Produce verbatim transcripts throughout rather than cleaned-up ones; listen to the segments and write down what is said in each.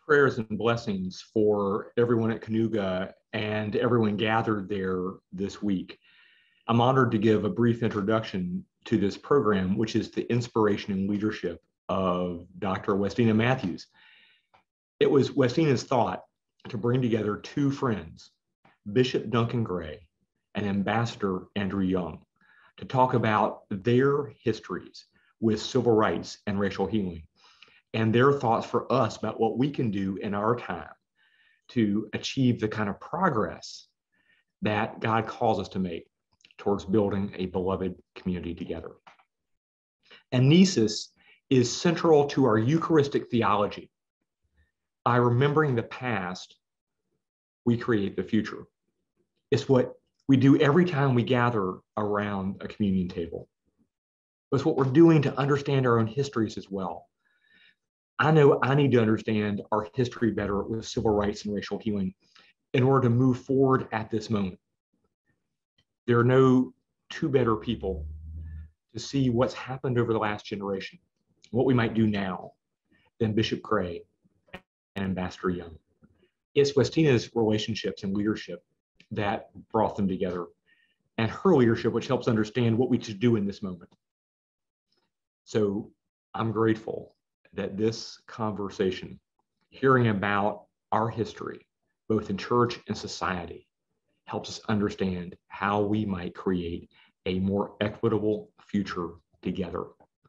Prayers and blessings for everyone at Cayuga and everyone gathered there this week. I'm honored to give a brief introduction to this program, which is the inspiration and leadership of Doctor Westina Matthews. It was Westina's thought to bring together two friends, Bishop Duncan Gray and Ambassador Andrew Young, to talk about their histories with civil rights and racial healing, and their thoughts for us about what we can do in our time to achieve the kind of progress that God calls us to make towards building a beloved community together. Annesis is central to our Eucharistic theology. By remembering the past, we create the future. It's what we do every time we gather around a communion table. It's what we're doing to understand our own histories as well. I know I need to understand our history better with civil rights and racial healing in order to move forward at this moment. There are no two better people to see what's happened over the last generation, what we might do now, than Bishop Gray and Ambassador Young. It's Westina's relationships and leadership that brought them together, and her leadership which helps understand what we should do in this moment. So I'm grateful that this conversation, hearing about our history, both in church and society, helps us understand how we might create a more equitable future together.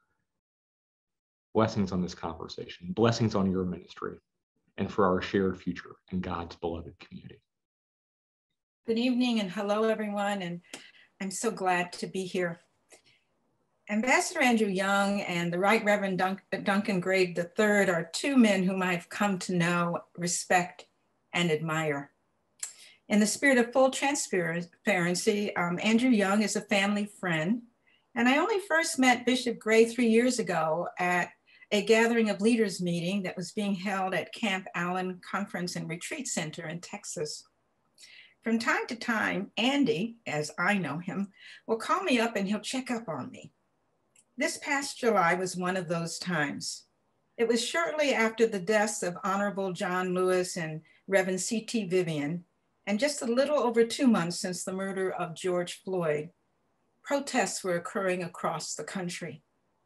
Blessings on this conversation, blessings on your ministry, and for our shared future in God's beloved community. Good evening and hello everyone, and I'm so glad to be here. Ambassador Andrew Young and the Right Reverend Dun Duncan Gray the third are two men whom I've come to know, respect, and admire. In the spirit of full transparency, um, Andrew Young is a family friend, and I only first met Bishop Gray three years ago at a gathering of leaders meeting that was being held at Camp Allen Conference and Retreat Center in Texas. From time to time, Andy, as I know him, will call me up and he'll check up on me. This past July was one of those times. It was shortly after the deaths of Honorable John Lewis and Reverend C T Vivian, and just a little over two months since the murder of George Floyd. Protests were occurring across the country.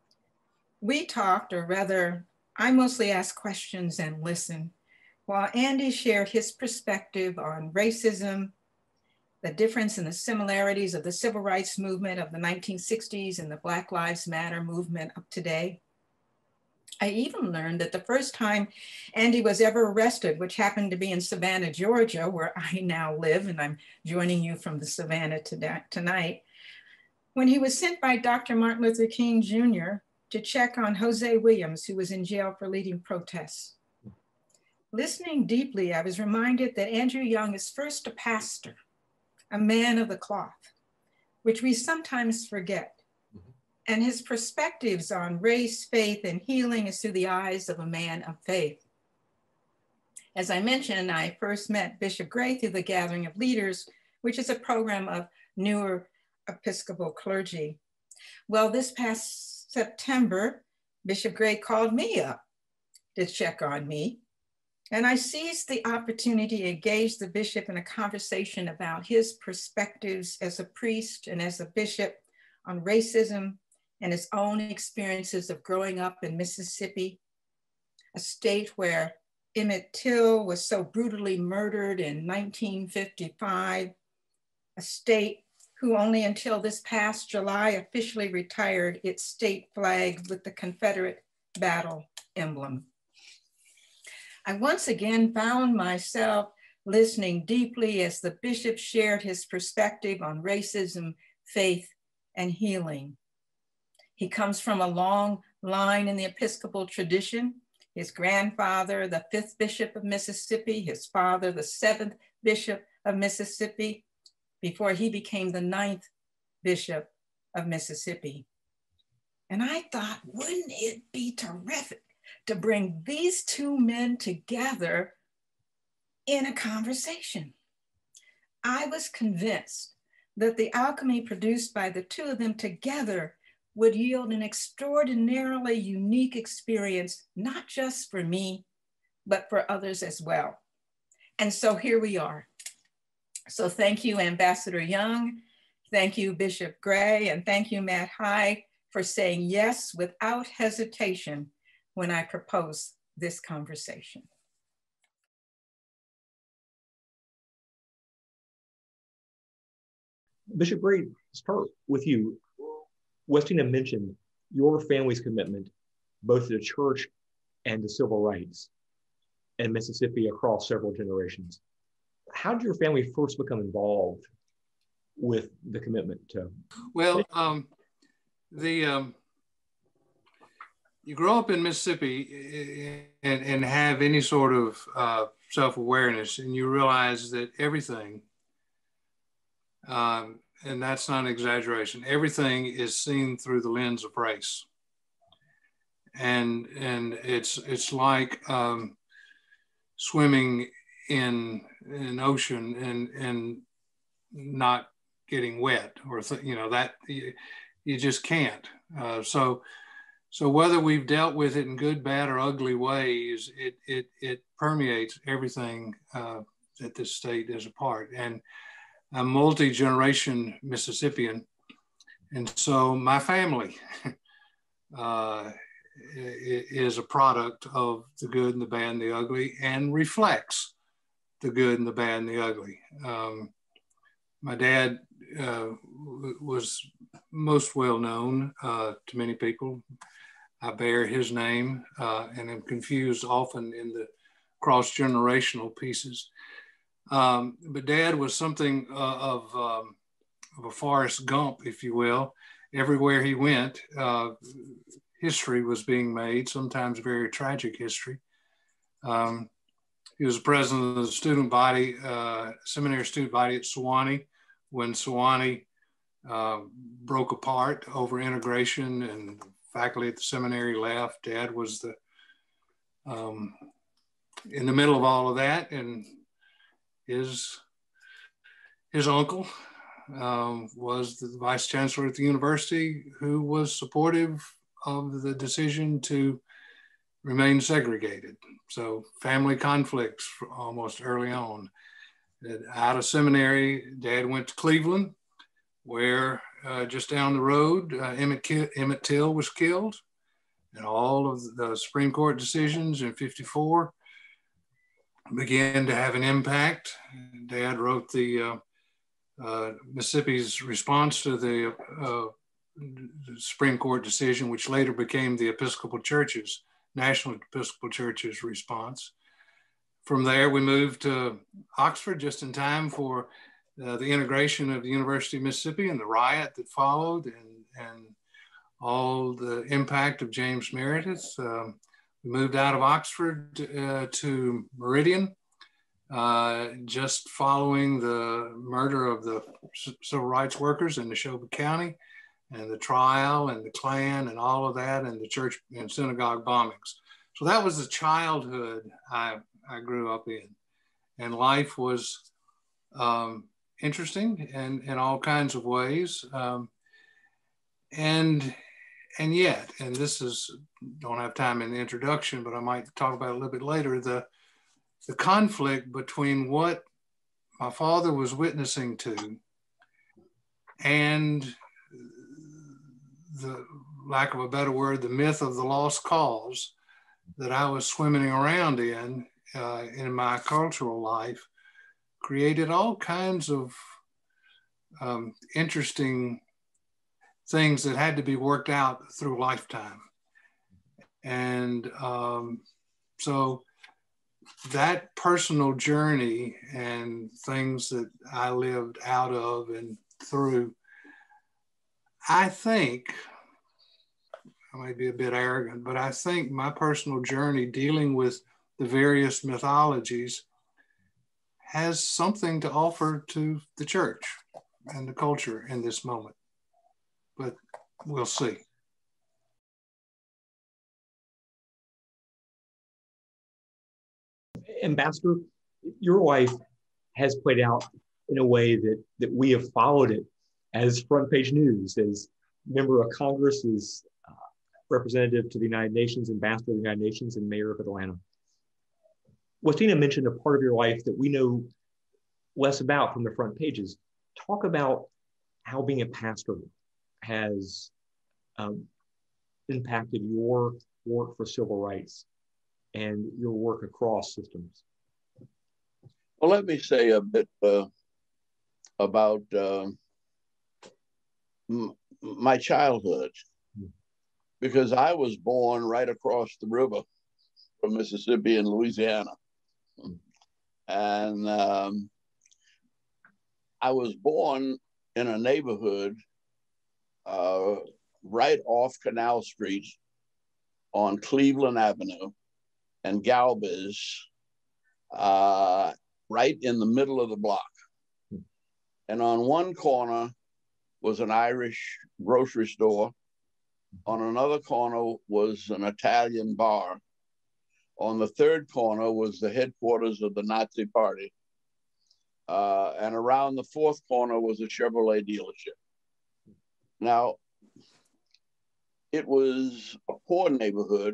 We talked, or rather, I mostly asked questions and listened, while Andy shared his perspective on racism, the difference in the similarities of the civil rights movement of the nineteen sixties and the Black Lives Matter movement of today. I even learned that the first time Andy was ever arrested, which happened to be in Savannah, Georgia, where I now live, and I'm joining you from the Savannah tonight, when he was sent by Doctor Martin Luther King Junior to check on Jose Williams, who was in jail for leading protests. Listening deeply, I was reminded that Andrew Young is first a pastor, a man of the cloth, which we sometimes forget. Mm-hmm. And his perspectives on race, faith, and healing is through the eyes of a man of faith. As I mentioned, I first met Bishop Gray through the Gathering of Leaders, which is a program of newer Episcopal clergy. Well, this past September, Bishop Gray called me up to check on me. And I seized the opportunity to engage the bishop in a conversation about his perspectives as a priest and as a bishop on racism and his own experiences of growing up in Mississippi, a state where Emmett Till was so brutally murdered in nineteen fifty-five, a state who only until this past July officially retired its state flag with the Confederate battle emblem. I once again found myself listening deeply as the bishop shared his perspective on racism, faith, and healing. He comes from a long line in the Episcopal tradition. His grandfather, the fifth bishop of Mississippi, his father, the seventh bishop of Mississippi, before he became the ninth bishop of Mississippi. And I thought, wouldn't it be terrific to bring these two men together in a conversation? I was convinced that the alchemy produced by the two of them together would yield an extraordinarily unique experience, not just for me, but for others as well. And so here we are. So thank you, Ambassador Young. Thank you, Bishop Gray, and thank you, Matt Hyde, for saying yes without hesitation when I proposed this conversation. Bishop Gray, start with you. Westina mentioned your family's commitment both to the church and to civil rights in Mississippi across several generations. How did your family first become involved with the commitment to? Well, um, the um, you grow up in Mississippi and, and have any sort of uh, self-awareness, and you realize that everything, um, and that's not an exaggeration, everything is seen through the lens of race. And, and it's, it's like um, swimming in an ocean and, and not getting wet, or, you know, that you, you just can't. Uh, so, so whether we've dealt with it in good, bad, or ugly ways, it, it, it permeates everything uh, that this state is a part. And I'm multi-generation Mississippian. And so my family uh, is a product of the good and the bad and the ugly, and reflects the good and the bad and the ugly. Um, my dad uh, was most well known uh, to many people. I bear his name uh, and am confused often in the cross-generational pieces. Um, but Dad was something uh, of, um, of a Forrest Gump, if you will. Everywhere he went, uh, history was being made, sometimes very tragic history. Um, he was president of the student body, uh, seminary student body at Sewanee, when Sewanee uh, broke apart over integration and faculty at the seminary left. Dad was the um, in the middle of all of that, and his his uncle um, was the vice chancellor at the university, who was supportive of the decision to remain segregated. So family conflicts almost early on. Out of seminary, Dad went to Cleveland, where uh, just down the road, uh, Emmett, Ki- Emmett Till was killed, and all of the Supreme Court decisions in fifty-four began to have an impact. Dad wrote the uh, uh, Mississippi's response to the, uh, the Supreme Court decision, which later became the Episcopal Church's, National Episcopal Church's response. From there, we moved to Oxford just in time for uh, the integration of the University of Mississippi and the riot that followed, and, and all the impact of James Meredith. Um, we moved out of Oxford uh, to Meridian, uh, just following the murder of the civil rights workers in Neshoba County, and the trial and the Klan and all of that, and the church and synagogue bombings. So that was the childhood I, I grew up in. And life was um, interesting and in all kinds of ways. Um, and and yet, and this is, don't have time in the introduction, but I might talk about it a little bit later, the, the conflict between what my father was witnessing to and the lack of a better word, the myth of the lost cause that I was swimming around in, uh, in my cultural life, created all kinds of um, interesting things that had to be worked out through lifetime. And um, so that personal journey and things that I lived out of and through, I think, I might be a bit arrogant, but I think my personal journey dealing with the various mythologies has something to offer to the church and the culture in this moment. But we'll see. Ambassador, your life has played out in a way that, that we have followed it as front page news, as member of Congress, as uh, representative to the United Nations, ambassador to the United Nations, and mayor of Atlanta. Wastina mentioned a part of your life that we know less about from the front pages. Talk about how being a pastor has um, impacted your work for civil rights and your work across systems. Well, let me say a bit uh, about uh, m- my childhood, because I was born right across the river from Mississippi in Louisiana. And um, I was born in a neighborhood uh, right off Canal Street on Cleveland Avenue and Galvez, uh, right in the middle of the block. And on one corner was an Irish grocery store. On another corner was an Italian bar. On the third corner was the headquarters of the Nazi Party. Uh, and around the fourth corner was a Chevrolet dealership. Now, it was a poor neighborhood.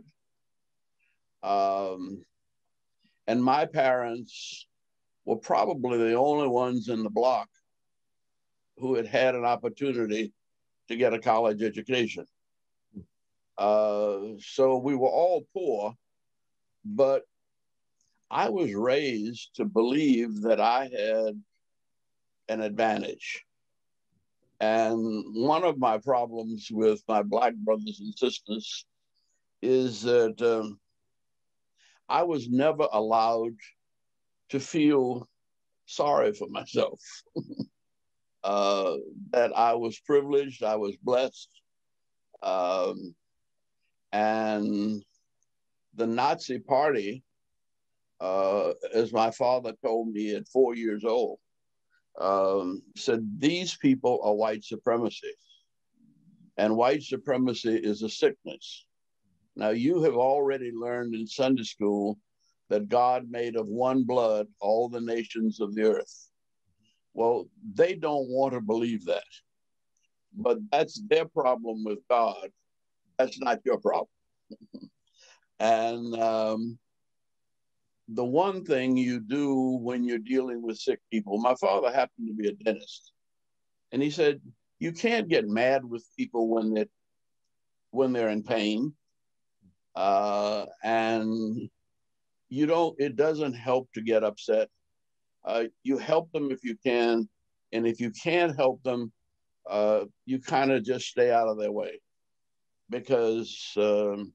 Um, and my parents were probably the only ones in the block who had had an opportunity to get a college education. Uh, so we were all poor, but I was raised to believe that I had an advantage. And one of my problems with my Black brothers and sisters is that um, I was never allowed to feel sorry for myself. uh, that I was privileged, I was blessed. Um, and the Nazi Party, uh, as my father told me at four years old, um, said, these people are white supremacy. And white supremacy is a sickness. Now, you have already learned in Sunday school that God made of one blood all the nations of the earth. Well, they don't want to believe that. But that's their problem with God. That's not your problem. And um, the one thing you do when you're dealing with sick people, my father happened to be a dentist. And he said, you can't get mad with people when they're, when they're in pain. Uh, and you don't, it doesn't help to get upset. Uh, you help them if you can. And if you can't help them, uh, you kind of just stay out of their way, because um,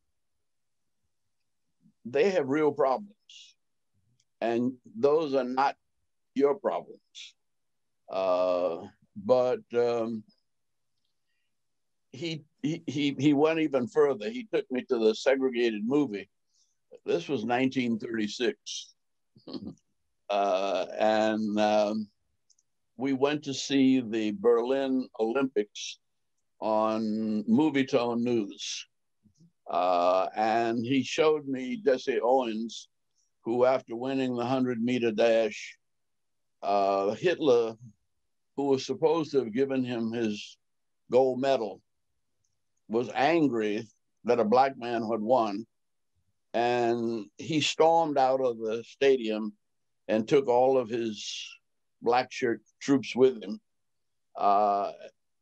they have real problems. And those are not your problems. Uh, but um, he, he, he, he went even further. He took me to the segregated movie. This was nineteen thirty-six. uh, and um, we went to see the Berlin Olympics on Movietone News. Uh, and he showed me Jesse Owens, who after winning the hundred meter dash, uh, Hitler, who was supposed to have given him his gold medal, was angry that a black man had won. And he stormed out of the stadium and took all of his black shirt troops with him. Uh,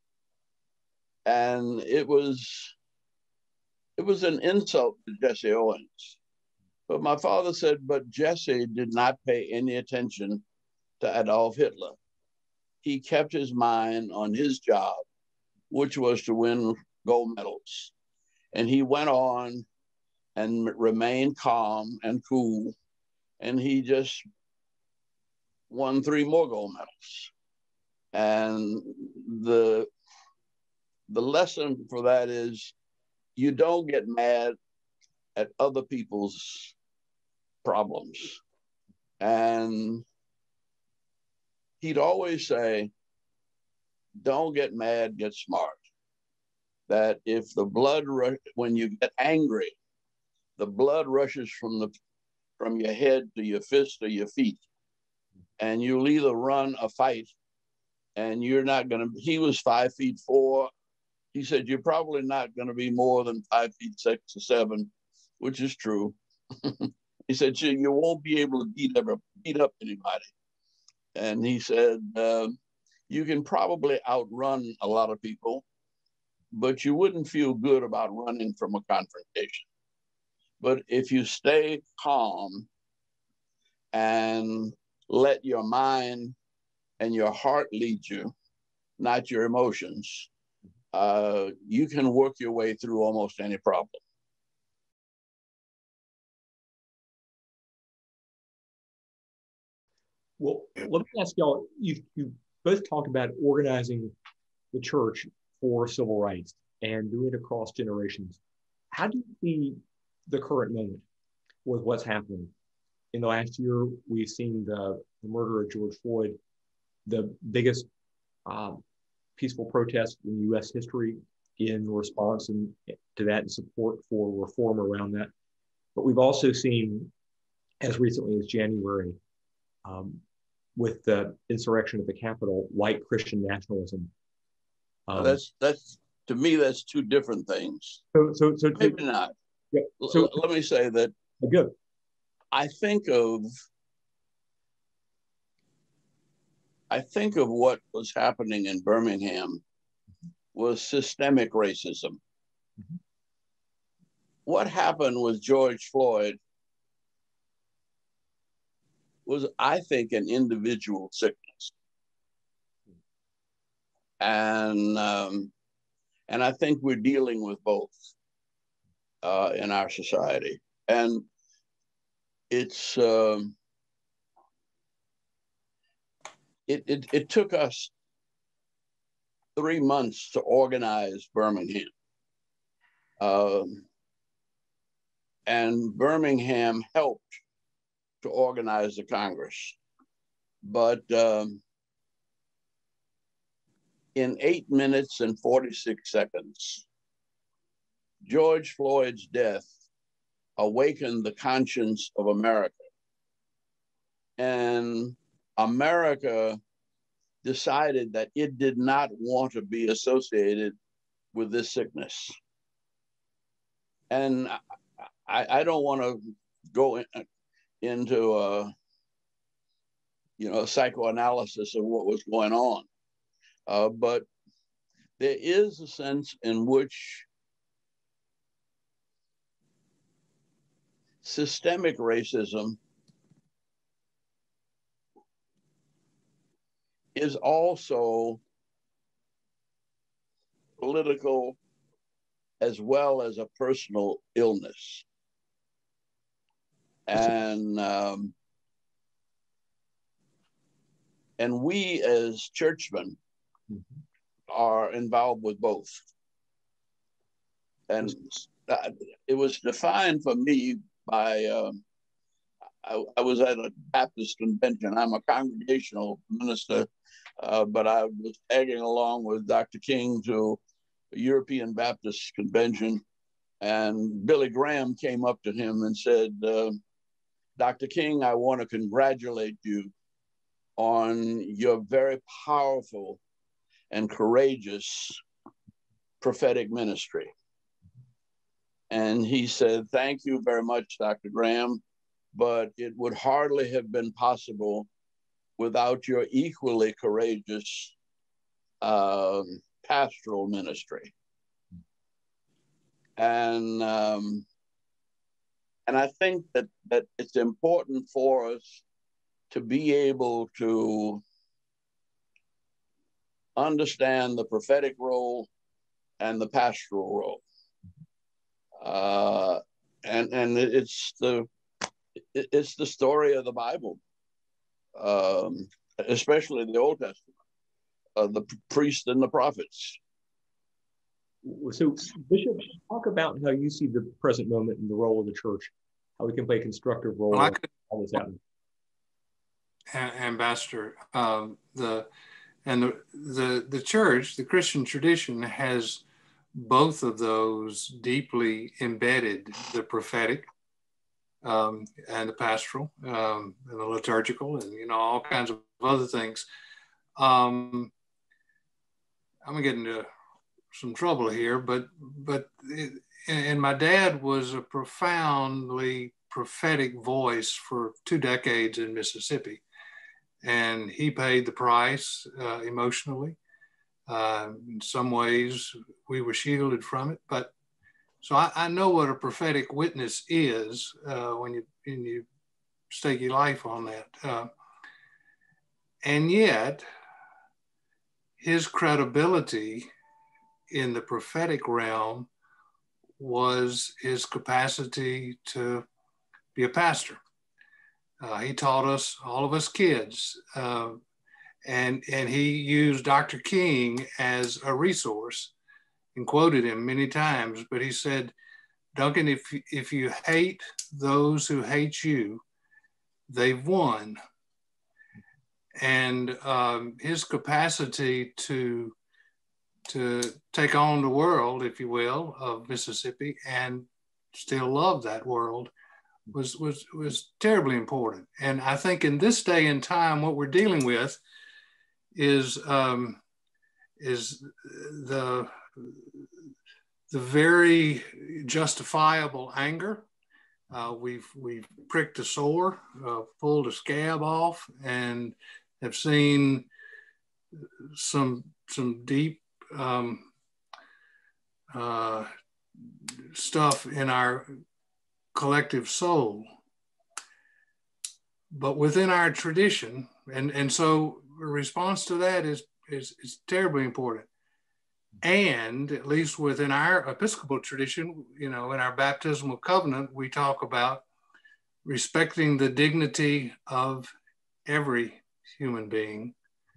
and it was, it was an insult to Jesse Owens. But my father said, but Jesse did not pay any attention to Adolf Hitler. He kept his mind on his job, which was to win gold medals. And he went on and remained calm and cool. And he just won three more gold medals. And the, the lesson for that is, you don't get mad at other people's problems. And he'd always say, don't get mad, get smart. That if the blood, when you get angry, the blood rushes from the from your head to your fist or your feet. And you'll either run a fight, and you're not gonna, he was five feet four. He said, you're probably not gonna be more than five feet six or seven, which is true. he said, you, you won't be able to beat, ever, beat up anybody. And he said, uh, you can probably outrun a lot of people, but you wouldn't feel good about running from a confrontation. But if you stay calm and let your mind and your heart lead you, not your emotions, uh, you can work your way through almost any problem. Well, let me ask y'all, you, you both talked about organizing the church for civil rights and doing it across generations. How do you see the current moment with what's happening? In the last year, we've seen the, the murder of George Floyd, the biggest um, peaceful protest in U S history in response and, to that and support for reform around that. But we've also seen, as recently as January, um, with the insurrection at the Capitol, white Christian nationalism. Um, that's that's to me, that's two different things. So, so, so maybe so, not. Yeah, so L- let me say that. Good. I think of. I think of what was happening in Birmingham was systemic racism. Mm-hmm. What happened with George Floyd was, I think, an individual sickness. And, um, and I think we're dealing with both uh, in our society. And it's, um, it, it, it took us three months to organize Birmingham. Um, and Birmingham helped to organize the Congress. But um, in eight minutes and forty-six seconds, George Floyd's death awakened the conscience of America. And America decided that it did not want to be associated with this sickness. And I, I don't want to go in, into a, you know, psychoanalysis of what was going on. Uh, but there is a sense in which systemic racism is also political as well as a personal illness. And um, and we as churchmen mm-hmm. are involved with both. And uh, it was defined for me by, um, I, I was at a Baptist convention. I'm a congregational minister, uh, but I was tagging along with Doctor King to a European Baptist convention. And Billy Graham came up to him and said, uh, Doctor King, I want to congratulate you on your very powerful and courageous prophetic ministry. And he said, thank you very much, Doctor Graham, but it would hardly have been possible without your equally courageous um, pastoral ministry. And um, and I think that, that it's important for us to be able to understand the prophetic role and the pastoral role. Uh, and and it's the it's the story of the Bible, um, especially the Old Testament, uh, the priests and the prophets. So, Bishop, talk about how you see the present moment and the role of the church, how we can play a constructive role well, in all this happening. Ambassador, um, the and the, the the church, the Christian tradition has both of those deeply embedded: the prophetic um, and the pastoral, um, and the liturgical, and you know all kinds of other things. Um, I'm gonna get into some trouble here, but but it, and my dad was a profoundly prophetic voice for two decades in Mississippi. And he paid the price uh, emotionally. Uh, in some ways, we were shielded from it. But so I, I know what a prophetic witness is uh, when you when you stake your life on that. Uh, and yet, his credibility in the prophetic realm was his capacity to be a pastor. Uh, he taught us, all of us kids, uh, and, and he used Doctor King as a resource and quoted him many times, but he said, Duncan, if, if you hate those who hate you, they've won. And um, his capacity to, to take on the world, if you will, of Mississippi and still love that world was, was, was terribly important. And I think in this day and time, what we're dealing with is, um, is the, the very justifiable anger. Uh, we've, we've pricked a sore, uh, pulled a scab off, and have seen some, some deep um, uh, stuff in our collective soul. But within our tradition, and, and so a response to that is, is, is terribly important. And at least within our Episcopal tradition, you know, in our baptismal covenant, we talk about respecting the dignity of every human being.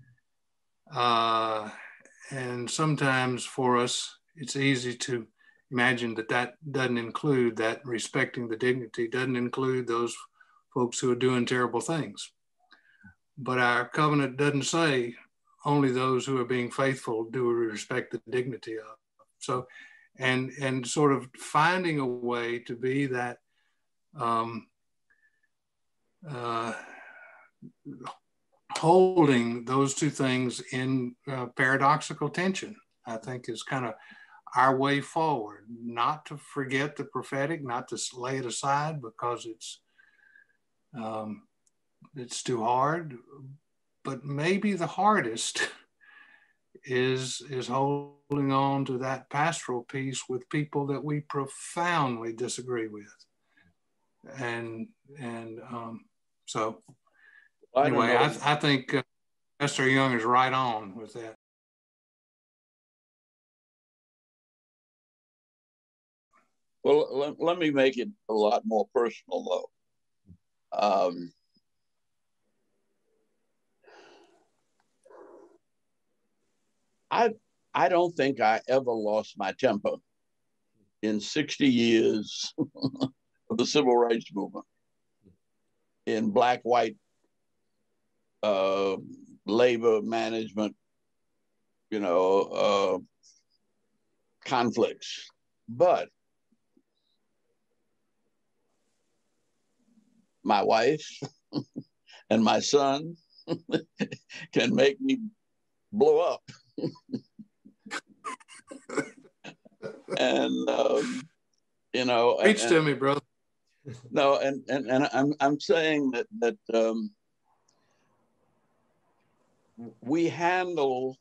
Uh, and sometimes for us, it's easy to imagine that that doesn't include, that respecting the dignity doesn't include those folks who are doing terrible things. But our covenant doesn't say only those who are being faithful do we respect the dignity of. So, and and sort of finding a way to be that um, uh, holding those two things in uh, paradoxical tension, I think is kind of our way forward. Not to forget the prophetic, not to lay it aside because it's um, it's too hard, but maybe the hardest is, is holding on to that pastoral piece with people that we profoundly disagree with. And, and um, so anyway, I, I, I think uh, Pastor Young is right on with that. Well, let, let me make it a lot more personal though. Um, I I don't think I ever lost my temper in sixty years of the civil rights movement, in black, white, uh, labor management, you know, uh, conflicts. But my wife and my son can make me blow up. And um, you know, preach and, to me, brother. No, and and and I'm I'm saying that that um, we handle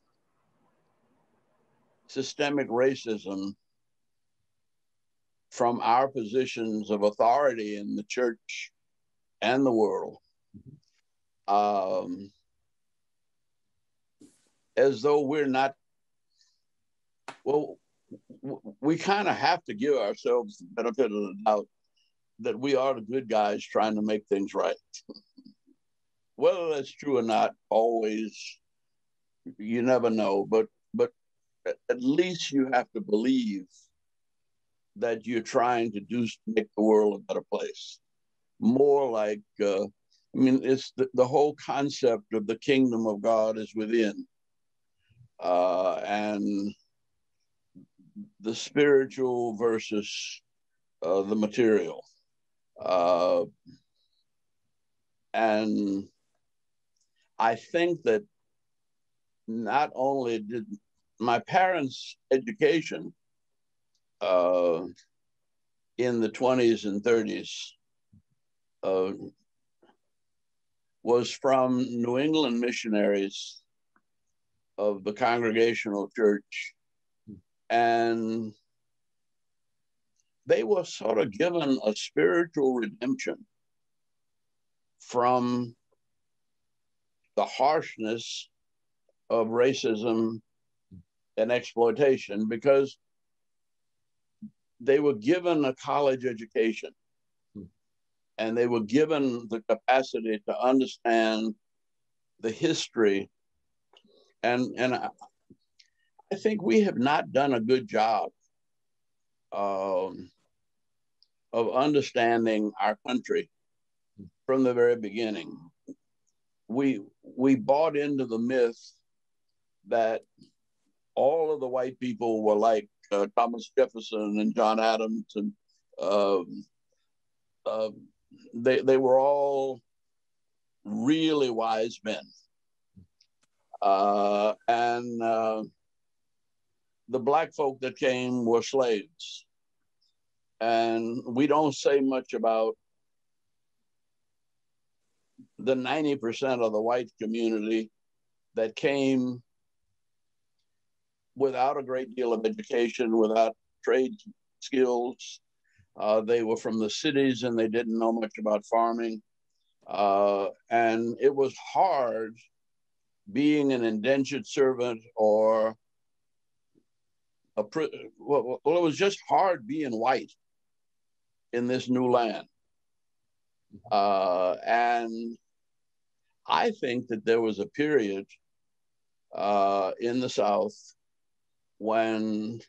systemic racism from our positions of authority in the church and the world, um, as though we're not. Well, we kind of have to give ourselves the benefit of the doubt that we are the good guys trying to make things right. Whether that's true or not, always, you never know. But but at least you have to believe that you're trying to do make the world a better place. More like, uh, I mean, it's the, the whole concept of the kingdom of God is within, uh, and the spiritual versus uh, the material. Uh, and I think that not only did my parents' education uh, in the twenties and thirties uh, was from New England missionaries of the Congregational Church. And they were sort of given a spiritual redemption from the harshness of racism and exploitation, because they were given a college education and they were given the capacity to understand the history. And, and I, I think we have not done a good job um, of understanding our country from the very beginning. We, we bought into the myth that all of the white people were like uh, Thomas Jefferson and John Adams, and uh, uh, they, they were all really wise men. Uh, and uh, the black folk that came were slaves. And we don't say much about the ninety percent of the white community that came without a great deal of education, without trade skills. Uh, they were from the cities and they didn't know much about farming. Uh, and it was hard being an indentured servant or a, well, well, it was just hard being white in this new land. Uh, and I think that there was a period uh, in the South when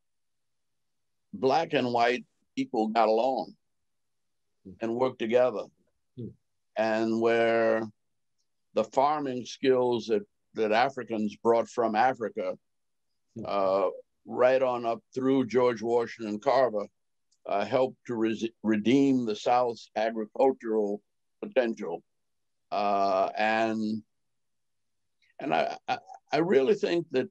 black and white people got along and worked together, mm. and where the farming skills that, that Africans brought from Africa uh, right on up through George Washington Carver uh, helped to re redeem the South's agricultural potential. Uh, and and I, I, I really think that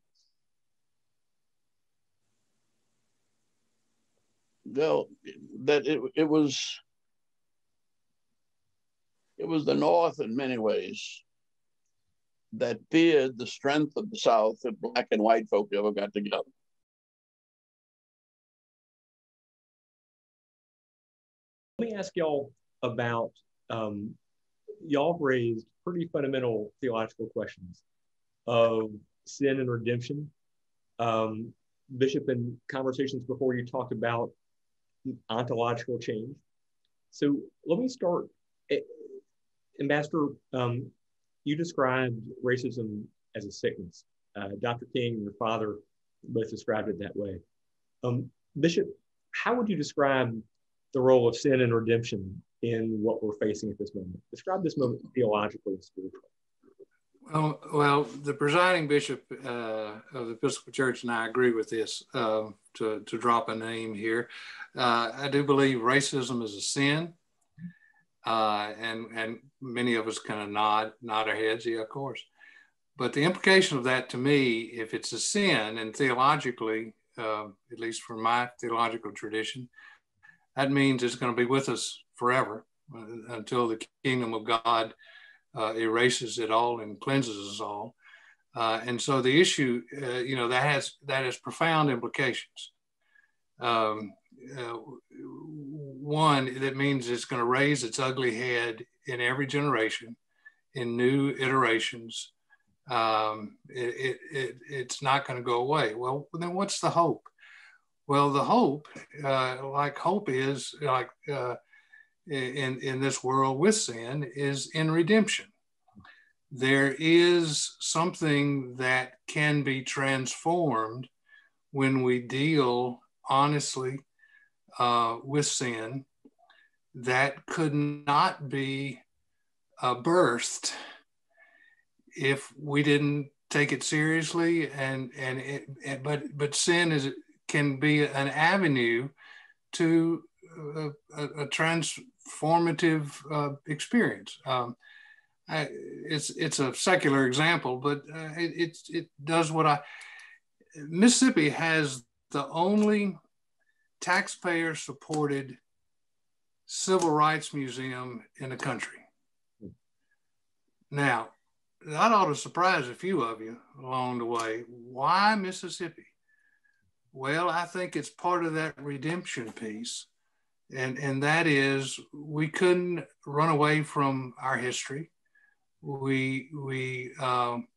Well, that it, it was it was the North in many ways that feared the strength of the South if black and white folk ever got together. Let me ask y'all about, um, y'all raised pretty fundamental theological questions of sin and redemption. Um, Bishop, in conversations before, you talked about ontological change. So let me start. Ambassador, um, you described racism as a sickness. Uh, Doctor King and your father both described it that way. Um, Bishop, how would you describe the role of sin and redemption in what we're facing at this moment? Describe this moment theologically and spiritually. Well, well, the presiding bishop uh, of the Episcopal Church and I agree with this, uh, to, to drop a name here. Uh, I do believe racism is a sin. Uh, and, and many of us kind of nod, nod our heads, yeah, of course. But the implication of that to me, if it's a sin, and theologically, uh, at least for my theological tradition, that means it's going to be with us forever uh, until the kingdom of God Uh, erases it all and cleanses us all. Uh, and so the issue, uh, you know, that has, that has profound implications. Um, uh, one, that means it's going to raise its ugly head in every generation, in new iterations. Um, it, it, it, it's not going to go away. Well, then what's the hope? Well, the hope, uh, like hope is, like, uh, in, in this world with sin, is in redemption. There is something that can be transformed when we deal honestly uh, with sin that could not be uh, birthed if we didn't take it seriously. And, and it, it, but, but sin is, can be an avenue to a, a, a transformative uh, experience. Um, I, it's it's a secular example, but uh, it, it it does what I. Mississippi has the only taxpayer-supported civil rights museum in the country. Now, that ought to surprise a few of you along the way. Why Mississippi? Well, I think it's part of that redemption piece. And, and that is, we couldn't run away from our history. We, we um,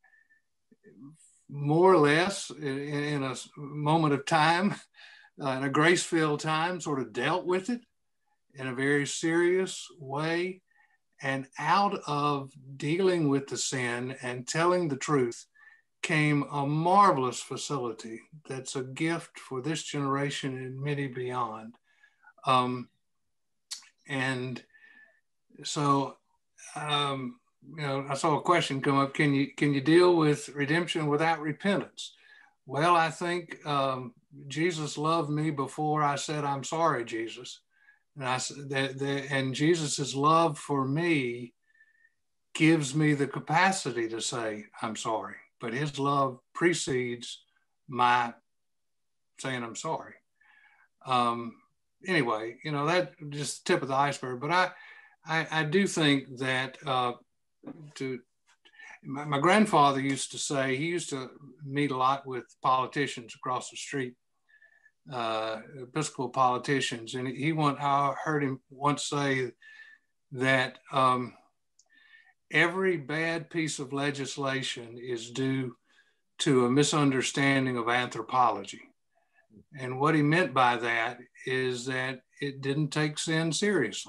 more or less, in, in a moment of time, uh, in a grace-filled time, sort of dealt with it in a very serious way. And out of dealing with the sin and telling the truth came a marvelous facility that's a gift for this generation and many beyond. Um, and so, um, you know, I saw a question come up. Can you can you deal with redemption without repentance? Well, I think um, Jesus loved me before I said, "I'm sorry, Jesus." And I that, that and Jesus's love for me gives me the capacity to say, "I'm sorry." But his love precedes my saying, "I'm sorry." Um, anyway, you know, that just the tip of the iceberg. But I, I, I do think that uh, to my, my grandfather used to say, he used to meet a lot with politicians across the street, uh, Episcopal politicians, and he want I heard him once say that um, every bad piece of legislation is due to a misunderstanding of anthropology. And what he meant by that is that it didn't take sin seriously.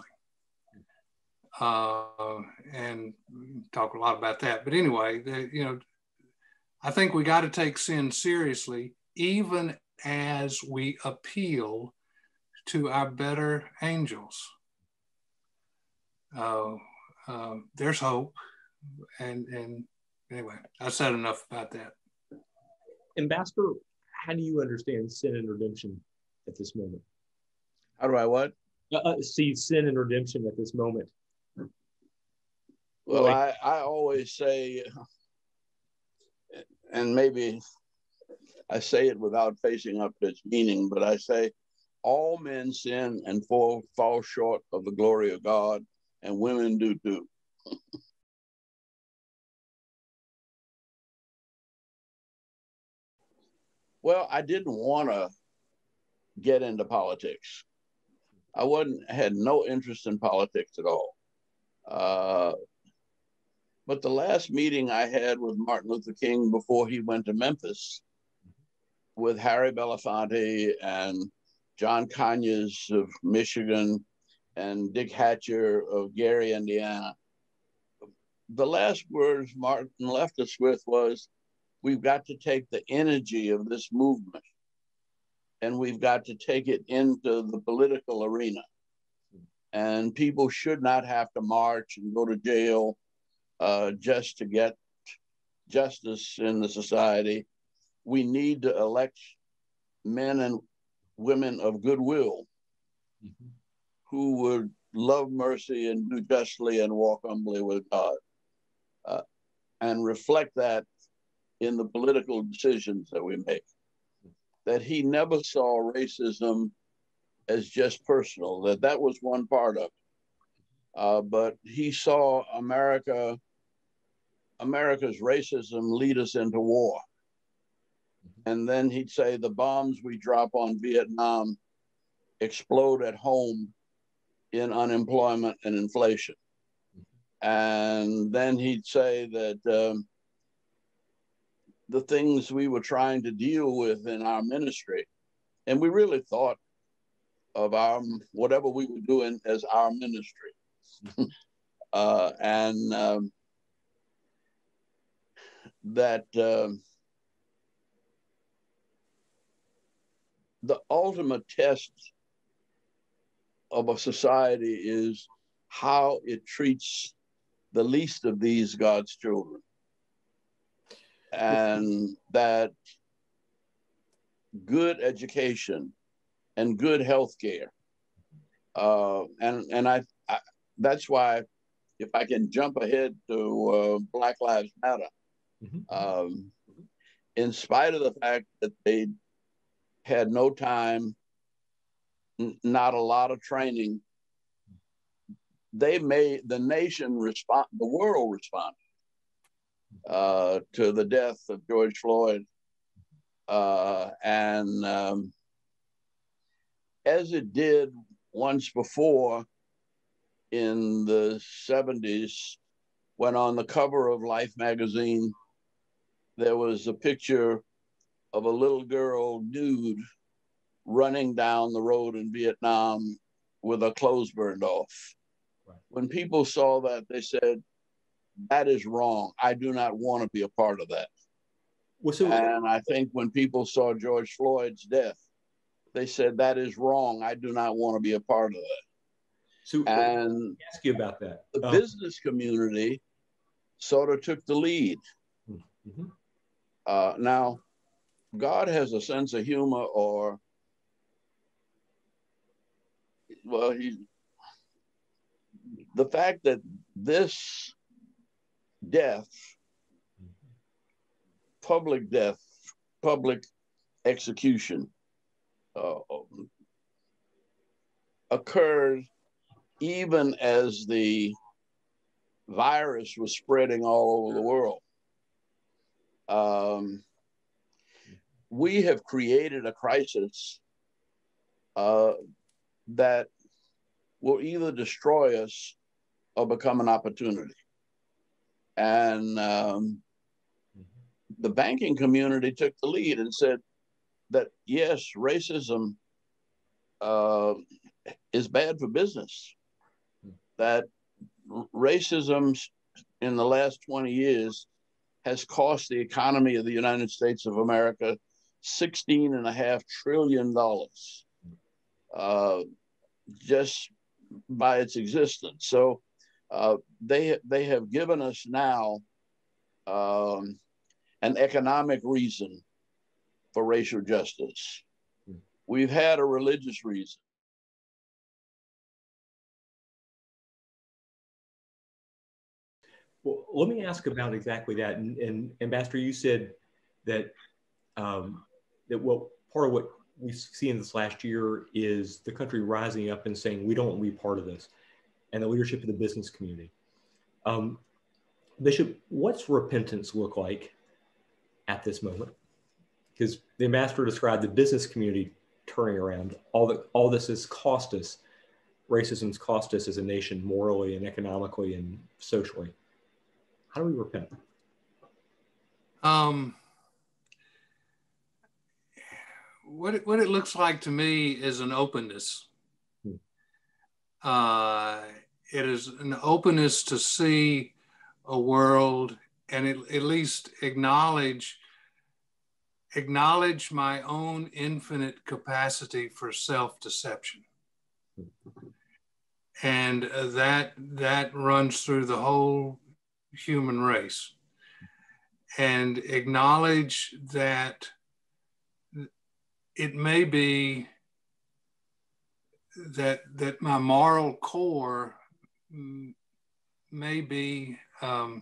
Uh, and talk a lot about that. But anyway, the, you know, I think we got to take sin seriously, even as we appeal to our better angels. Uh, uh, there's hope. And, and anyway, I said enough about that. Ambassador, how do you understand sin and redemption at this moment? How do I what? Uh, uh, see sin and redemption at this moment. Well, I, I always say, and maybe I say it without facing up to its meaning, but I say, all men sin and fall, fall short of the glory of God, and women do too. Well, I didn't want to get into politics. I wasn't had no interest in politics at all. Uh, but the last meeting I had with Martin Luther King before he went to Memphis, with Harry Belafonte and John Conyers of Michigan and Dick Hatcher of Gary, Indiana, the last words Martin left us with was, we've got to take the energy of this movement and we've got to take it into the political arena. And people should not have to march and go to jail uh, just to get justice in the society. We need to elect men and women of goodwill mm-hmm. who would love mercy and do justly and walk humbly with God, uh, and reflect that in the political decisions that we make. That he never saw racism as just personal, that that was one part of it. Uh, but he saw America, America's racism lead us into war. And then he'd say the bombs we drop on Vietnam explode at home in unemployment and inflation. And then he'd say that um, the things we were trying to deal with in our ministry, and we really thought of our whatever we were doing as our ministry. uh, and um, that uh, the ultimate test of a society is how it treats the least of these God's children. And that good education and good health care. Uh, and and I, I, that's why, if I can jump ahead to uh, Black Lives Matter, mm-hmm. um, in spite of the fact that they had no time, n- not a lot of training they made the nation respond, the world responded uh, to the death of George Floyd. Uh, and um, as it did once before in the seventies, when on the cover of Life magazine, there was a picture of a little girl nude running down the road in Vietnam with her clothes burned off. Right. When people saw that, they said, that is wrong. I do not want to be a part of that. Well, so, and I think when people saw George Floyd's death, they said, that is wrong. I do not want to be a part of that. So, and let me ask you about that. The um, business community sort of took the lead. Mm-hmm. Uh, now, God has a sense of humor, or, well, he, the fact that this death, public death, public execution, uh, occurred even as the virus was spreading all over the world. Um, we have created a crisis uh, that will either destroy us or become an opportunity. And um, the banking community took the lead and said that, yes, racism uh, is bad for business, that racism in the last twenty years has cost the economy of the United States of America sixteen and a half trillion dollars uh, just by its existence. So uh, they, they have given us now um, an economic reason for racial justice. We've had a religious reason. Well, let me ask about exactly that. And, and Ambassador, you said that um, that what part of what we see in this last year is the country rising up and saying we don't want to be part of this, and the leadership of the business community. Um, Bishop, what's repentance look like at this moment? Because the ambassador described the business community turning around. All that all this has cost us. Racism's cost us as a nation morally and economically and socially. How do we repent? Um, what it, what it looks like to me is an openness. Hmm. Uh, it is an openness to see a world and it, at least acknowledge acknowledge my own infinite capacity for self-deception. And uh, that that runs through the whole human race. And acknowledge that it may be that that my moral core may be um,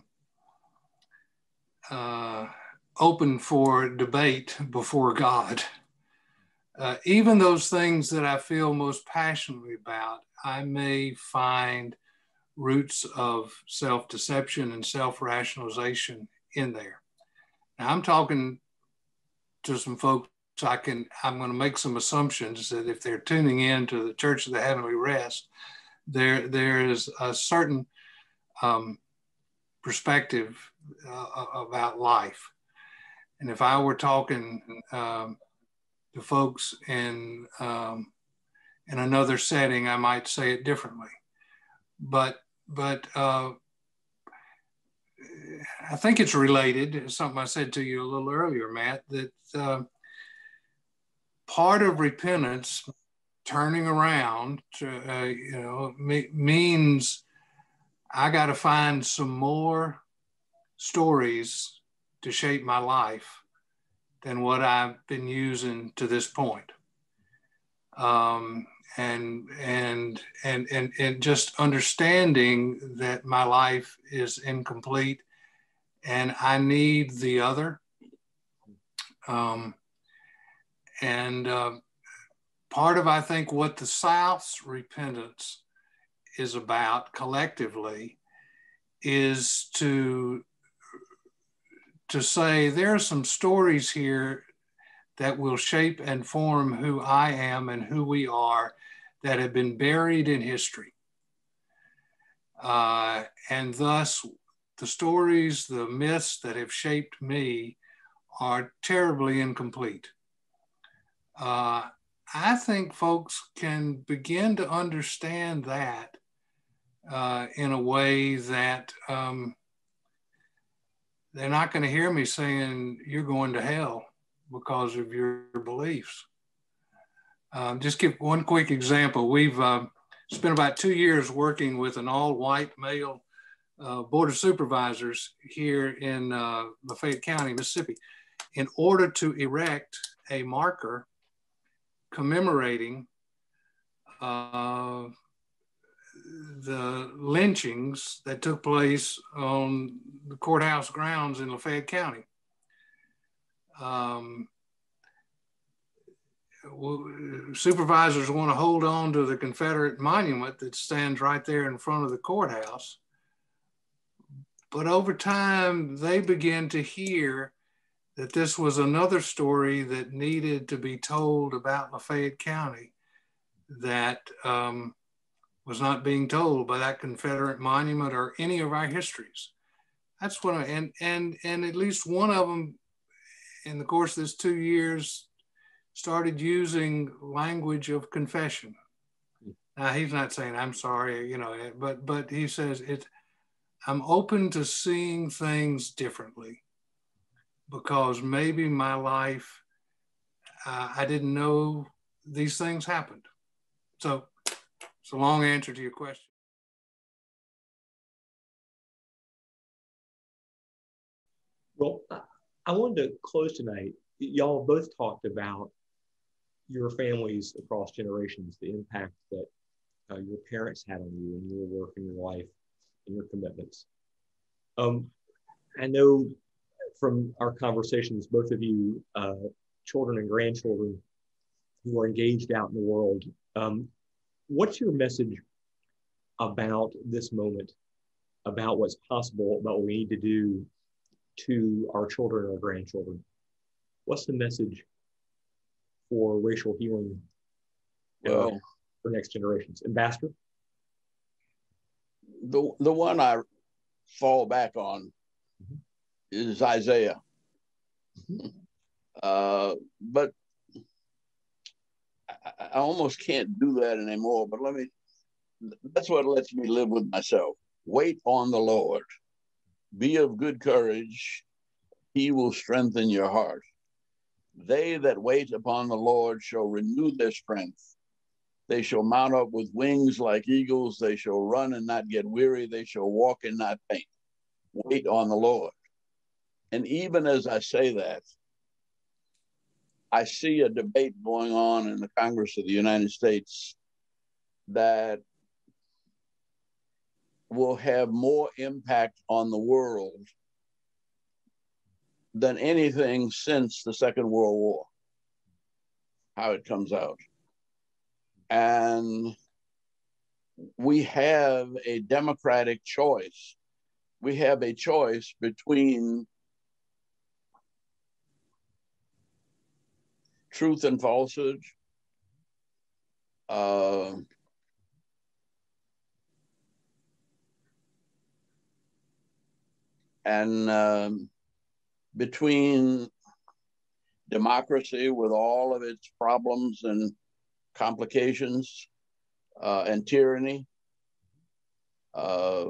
uh, open for debate before God. Uh, even those things that I feel most passionately about, I may find roots of self-deception and self-rationalization in there. Now, I'm talking to some folks, I can, I'm going to make some assumptions that if they're tuning in to the Church of the Heavenly Rest, there, there is a certain um, perspective uh, about life. And if I were talking um, to folks in, um, in another setting, I might say it differently. But, but uh, I think it's related. It's something I said to you a little earlier, Matt, that uh, part of repentance, turning around, to, uh, you know, me, means I got to find some more stories to shape my life than what I've been using to this point. Um, and, and, and, and, and just understanding that my life is incomplete and I need the other. Um, and uh, part of, I think, what the South's repentance is about collectively is to, to say there are some stories here that will shape and form who I am and who we are that have been buried in history. Uh, and thus, the stories, the myths that have shaped me are terribly incomplete. Uh, I think folks can begin to understand that uh, in a way that um, they're not going to hear me saying, you're going to hell because of your beliefs. Um, just give one quick example. We've uh, spent about two years working with an all-white male uh, board of supervisors here in uh, Lafayette County, Mississippi, in order to erect a marker commemorating uh, the lynchings that took place on the courthouse grounds in Lafayette County. Um, supervisors want to hold on to the Confederate monument that stands right there in front of the courthouse. But over time, they begin to hear that this was another story that needed to be told about Lafayette County that um, was not being told by that Confederate monument or any of our histories. That's what I, and, and, and at least one of them in the course of this two years started using language of confession. Now, he's not saying, I'm sorry, you know, but, but he says, it, I'm open to seeing things differently because maybe my life, uh, I didn't know these things happened. So it's a long answer to your question. Well, I wanted to close tonight. Y'all both talked about your families across generations, the impact that uh, your parents had on you and your work and your life and your commitments. Um, I know from our conversations, both of you, uh, children and grandchildren who are engaged out in the world, um, what's your message about this moment, about what's possible, about what we need to do to our children and our grandchildren? What's the message for racial healing uh, well, for next generations? Ambassador? The, the one I fall back on mm-hmm. is Isaiah. Mm-hmm. Uh, but I, I almost can't do that anymore, but let me, that's what lets me live with myself. Wait on the Lord. Be of good courage. He will strengthen your heart. They that wait upon the Lord shall renew their strength. They shall mount up with wings like eagles. They shall run and not get weary. They shall walk and not faint. Wait on the Lord. And even as I say that, I see a debate going on in the Congress of the United States that will have more impact on the world than anything since the Second World War, how it comes out. And we have a democratic choice. We have a choice between truth and falsehood, uh, and um, between democracy with all of its problems and complications uh, and tyranny, uh,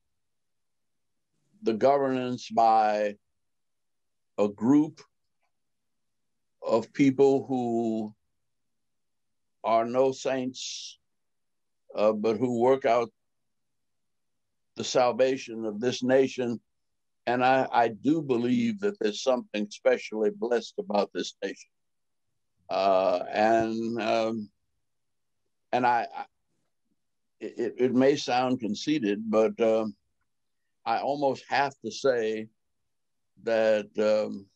the governance by a group of people who are no saints, uh, but who work out the salvation of this nation. And I, I do believe that there's something specially blessed about this nation. Uh, and um, and I, I it, it may sound conceited, but um, I almost have to say that um,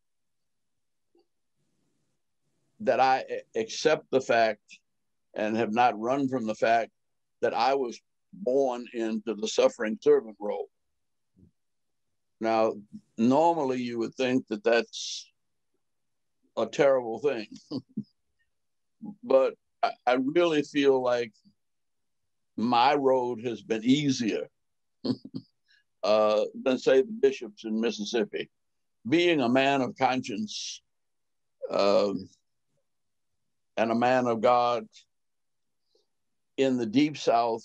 that I accept the fact and have not run from the fact that I was born into the suffering servant role. Now, normally you would think that that's a terrible thing, but I, I really feel like my road has been easier uh, than, say, the bishops in Mississippi. Being a man of conscience uh, and a man of God in the Deep South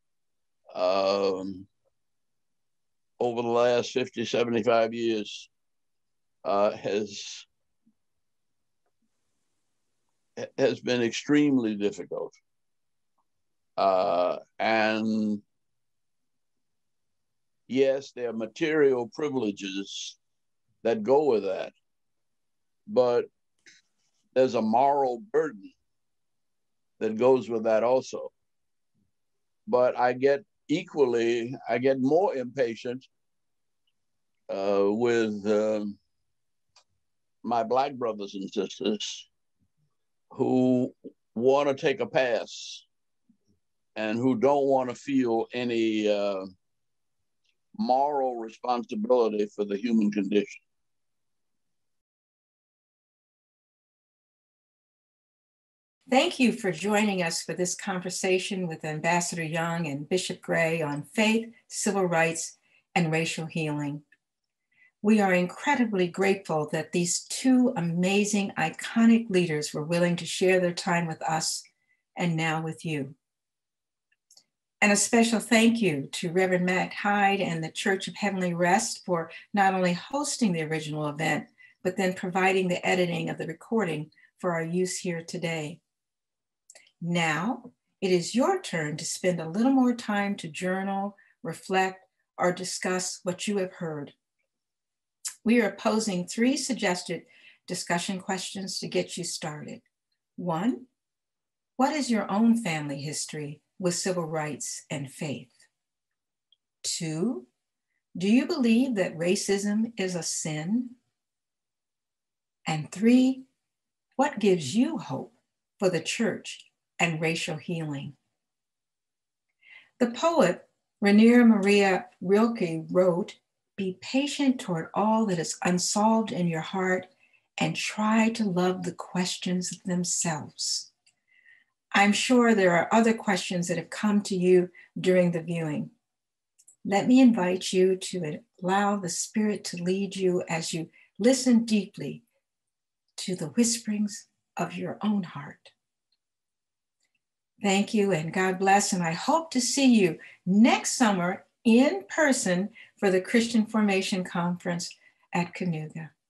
um, over the last fifty, seventy-five years uh, has, has been extremely difficult. Uh, and yes, there are material privileges that go with that, but there's a moral burden that goes with that also. But I get equally, I get more impatient uh, with uh, my Black brothers and sisters who want to take a pass and who don't want to feel any uh, moral responsibility for the human condition. Thank you for joining us for this conversation with Ambassador Young and Bishop Gray on faith, civil rights, and racial healing. We are incredibly grateful that these two amazing, iconic leaders were willing to share their time with us and now with you. And a special thank you to Reverend Matt Hyde and the Church of Heavenly Rest for not only hosting the original event, but then providing the editing of the recording for our use here today. Now, it is your turn to spend a little more time to journal, reflect, or discuss what you have heard. We are posing three suggested discussion questions to get you started. One, what is your own family history with civil rights and faith? Two, do you believe that racism is a sin? And three, what gives you hope for the church and racial healing? The poet Rainier Maria Rilke wrote, "Be patient toward all that is unsolved in your heart and try to love the questions themselves." I'm sure there are other questions that have come to you during the viewing. Let me invite you to allow the Spirit to lead you as you listen deeply to the whisperings of your own heart. Thank you and God bless, and I hope to see you next summer in person for the Christian Formation Conference at Cayuga.